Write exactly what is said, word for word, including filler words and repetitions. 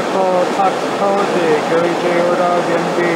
vehicle tax code, the Gary J order, B N B